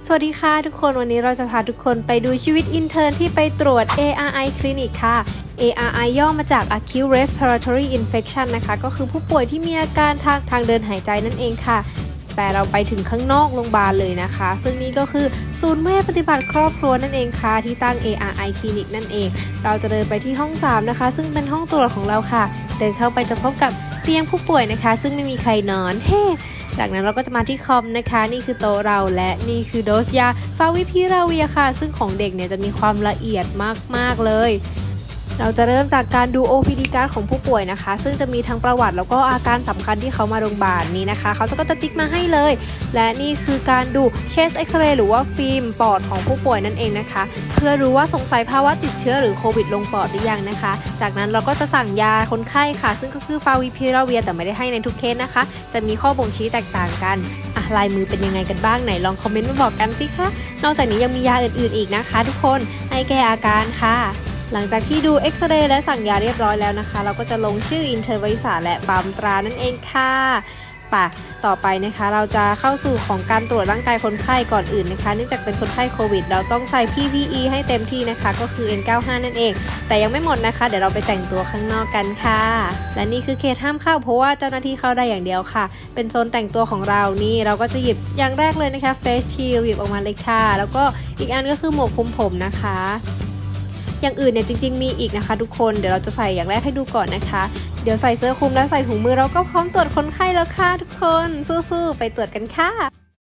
สวัสดีค่ะทุกคนวันนี้เราจะพาทุกคนไปดูชีวิตอินเทอร์นที่ไปตรวจ ARI คลินิกค่ะ ARI ย่อมาจาก Acute Respiratory Infection นะคะก็คือผู้ป่วยที่มีอาการทางเดินหายใจนั่นเองค่ะแต่เราไปถึงข้างนอกโรงพยาบาลเลยนะคะซึ่งนี่ก็คือศูนย์เวชปฏิบัติครอบครัวนั่นเองค่ะที่ตั้ง ARI คลินิกนั่นเองเราจะเดินไปที่ห้อง3นะคะซึ่งเป็นห้องตรวจของเราค่ะเดินเข้าไปจะพบกับเตียงผู้ป่วยนะคะซึ่งไม่มีใครนอนจากนั้นเราก็จะมาที่คอมนะคะนี่คือโต๊ะเราและนี่คือโดสยาฟาวิพิราเวียค่ะซึ่งของเด็กเนี่ยจะมีความละเอียดมากๆเลยเราจะเริ่มจากการดู OPD card ของผู้ป่วยนะคะซึ่งจะมีทั้งประวัติแล้วก็อาการสำคัญที่เขามาโรงพยาบาลนี้นะคะเขาก็จะติ๊กมาให้เลยและนี่คือการดู Chest X-ray หรือว่าฟิล์มปอดของผู้ป่วยนั่นเองนะคะเพื่อรู้ว่าสงสัยภาวะติดเชื้อหรือโควิดลงปอดหรือยังนะคะจากนั้นเราก็จะสั่งยาคนไข้ค่ะซึ่งก็คือฟาวิพิราเวียแต่ไม่ได้ให้ในทุกเคสนะคะจะมีข้อบ่งชี้แตกต่างกันลายมือเป็นยังไงกันบ้างไหนลองคอมเมนต์มาบอกกันสิคะนอกจากนี้ยังมียาอื่นๆอีกนะคะทุกคนให้แก้อาการค่ะหลังจากที่ดูเอ็กซเรย์และสั่งยาเรียบร้อยแล้วนะคะเราก็จะลงชื่ออินเทอร์วิสาและปั๊มตรานั่นเองค่ะต่อไปนะคะเราจะเข้าสู่ของการตรวจร่างกายคนไข้ก่อนอื่นนะคะเนื่องจากเป็นคนไข้โควิดเราต้องใส่ PPE ให้เต็มที่นะคะก็คือ N95 นั่นเองแต่ยังไม่หมดนะคะเดี๋ยวเราไปแต่งตัวข้างนอกกันค่ะและนี่คือเขตห้ามเข้าเพราะว่าเจ้าหน้าที่เข้าได้อย่างเดียวค่ะเป็นโซนแต่งตัวของเรานี่เราก็จะหยิบอย่างแรกเลยนะคะ Face Shield หยิบออกมาเลยค่ะแล้วก็อีกอันก็คือหมวกคลุมผมนะคะอย่างอื่นเนี่ยจริงๆมีอีกนะคะทุกคนเดี๋ยวเราจะใส่อย่างแรกให้ดูก่อนนะคะเดี๋ยวใส่เสื้อคลุมและใส่ถุงมือเราก็พร้อมตรวจคนไข้แล้วค่ะทุกคนสู้ๆไปตรวจกันค่ะ